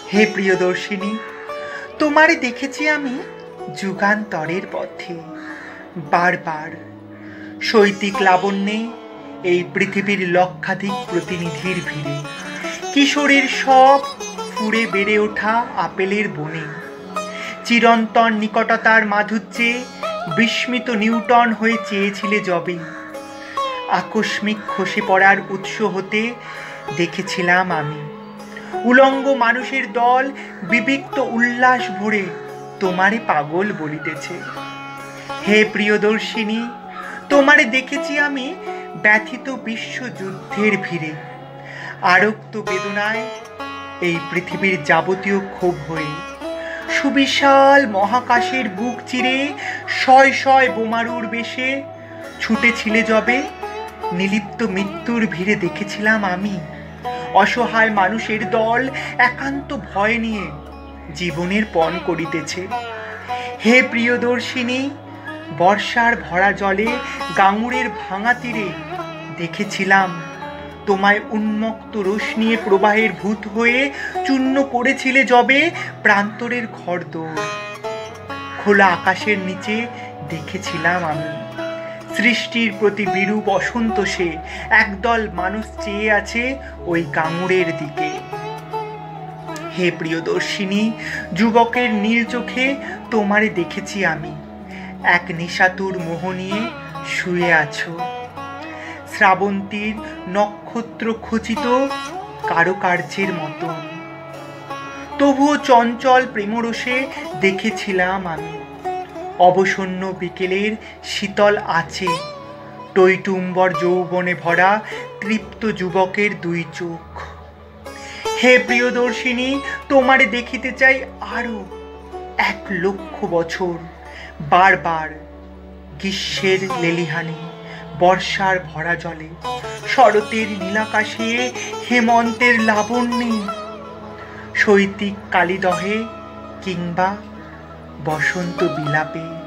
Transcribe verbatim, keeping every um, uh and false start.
হে প্রিয়দর্শিনী, তোমারে দেখেছি আমি যুগান্তরের পথে বারবার। শৈতিক লাবণ্যে এই পৃথিবীর লক্ষাধিক প্রতিনিধির ভিড়ে, কিশোরের সব ফুঁড়ে বেড়ে ওঠা আপেলের বনে, চিরন্তন নিকটতার মাধুর্যে বিস্মিত নিউটন হয়ে চেয়েছিলে যবে। আকস্মিক খসে পড়ার উৎস হতে দেখেছিলাম আমি উলঙ্গ মানুষের দল বিবিক্ত উল্লাস ভরে তোমারে পাগল বলিতেছে। হে প্রিয়দর্শিনী, তোমারে দেখেছি আমি ব্যথিত বিশ্বযুদ্ধের ভিড়ে, আরক্ত বেদনায় এই পৃথিবীর যাবতীয় ক্ষোভ হয়ে। সুবিশাল মহাকাশের বুক চিরে শয় শয় বোমারুর বেশে ছুটেছিলে যবে, নিলিপ্ত মৃত্যুর ভিড়ে দেখেছিলাম আমি অসহায় মানুষের দল একান্ত ভয় নিয়ে জীবনের পণ করিতেছে। হে প্রিয়দর্শিনী, বর্ষার ভরা জলে গাঙুরের ভাঙা তীরে দেখেছিলাম তোমায় উন্মুক্ত রোশনিয়ে প্রবাহের ভূত হয়ে চূর্ণ করেছিলে যবে প্রান্তরের ঘরদোর। খোলা আকাশের নিচে দেখেছিলাম আমি সৃষ্টির প্রতি বিরূপ অসন্তোষে একদল মানুষ চেয়ে আছে ওই গাঙুরের দিকে। হে প্রিয়দর্শিনী, যুবকের নীল চোখে তোমারে দেখেছি আমি এক নিশাতুর মোহ নিয়ে শুয়ে আছো, শ্রাবন্তীর নক্ষত্র খচিত কারুকার্যের মতো। তবুও চঞ্চল প্রেমরসে দেখেছিলাম আমি অবসন্ন বিকেলের শীতল আছে টইটুম্বর যৌবনে ভরা তৃপ্ত যুবকের দুই চোখ। হে প্রিয়দর্শিনী, তোমারে দেখিতে চাই আরো এক লক্ষ বছর বারবার। গ্রীষ্মের লেলিহানি, বর্ষার ভরা জলে, শরতের নীলাকাশে, হেমন্তের লাবণ্যে, শৈতিক কালিদহে কিংবা বসন্ত বিলাপে।